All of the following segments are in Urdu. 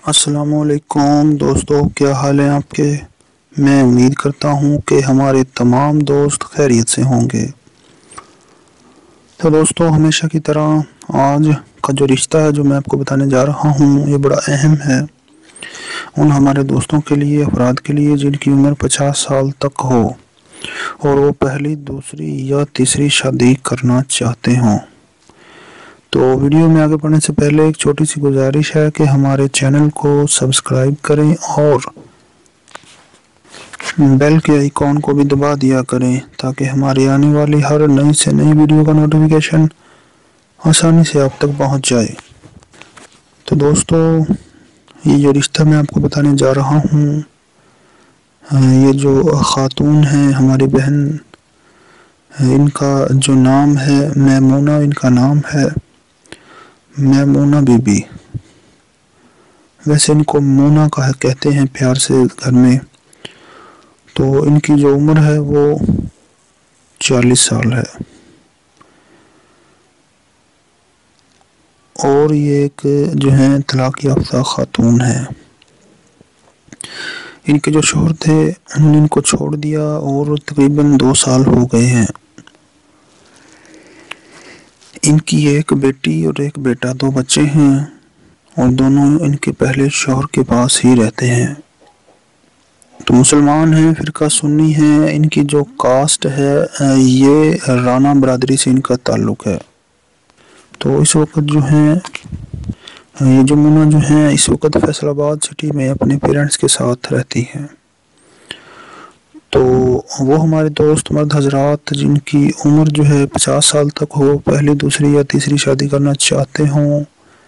السلام علیکم دوستو، کیا حال ہیں آپ کے؟ میں امید کرتا ہوں کہ ہمارے تمام دوست خیریت سے ہوں گے۔ تو دوستو، ہمیشہ کی طرح آج کا جو رشتہ ہے جو میں آپ کو بتانے جا رہا ہوں، یہ بڑا اہم ہے ان ہمارے دوستوں کے لیے، افراد کے لیے جن کی عمر 50 سال تک ہو اور وہ پہلی، دوسری یا تیسری شادی کرنا چاہتے ہوں۔ تو ویڈیو میں آگے بڑھنے سے پہلے ایک چھوٹی سی گزارش ہے کہ ہمارے چینل کو سبسکرائب کریں اور بیل کے آئیکن کو بھی دبا دیا کریں تاکہ ہماری آنے والی ہر نئی سے نئی ویڈیو کا نوٹیفیکیشن آسانی سے آپ تک پہنچ جائے۔ تو دوستو، یہ جو رشتہ میں آپ کو بتانے جا رہا ہوں، یہ جو خاتون ہیں ہماری بہن، ان کا جو نام ہے میمونہ، ان کا نام ہے میمونہ بی بی۔ ویسے ان کو مونا کہتے ہیں پیار سے گھر میں۔ تو ان کی جو عمر ہے وہ 40 سال ہے اور یہ ایک جو ہے طلاق یافتہ خاتون ہے۔ ان کے جو شوہر تھے انہوں نے ان کو چھوڑ دیا اور تقریباً 2 سال ہو گئے ہیں۔ ان کی ایک بیٹی اور ایک بیٹا، 2 بچے ہیں اور دونوں ان کے پہلے شوہر کے پاس ہی رہتے ہیں۔ تو مسلمان ہیں، فرقہ سنی ہیں۔ ان کی جو کاسٹ ہے یہ رانا برادری سے ان کا تعلق ہے۔ تو اس وقت جو ہیں یہ جو مونا جو ہیں اس وقت فیصل آباد سٹی میں اپنے پیرنٹس کے ساتھ رہتی ہیں۔ تو وہ ہمارے دوست مرد حضرات جن کی عمر جو ہے 50 سال تک ہو، پہلی، دوسری یا تیسری شادی کرنا چاہتے ہوں،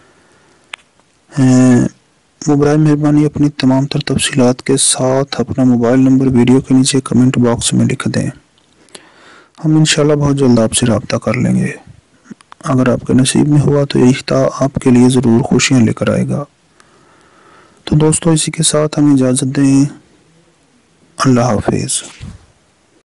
وہ برائے مہربانی اپنی تمام تر تفصیلات کے ساتھ اپنا موبائل نمبر ویڈیو کے نیچے کمنٹ باکس میں لکھ دیں۔ ہم انشاءاللہ بہت جلد آپ سے رابطہ کر لیں گے۔ اگر آپ کے نصیب میں ہوا تو یہ رشتہ آپ کے لیے ضرور خوشیاں لے کر آئے گا۔ تو دوستو، اسی کے ساتھ ہمیں اجازت دیں۔ اللہ حافظ۔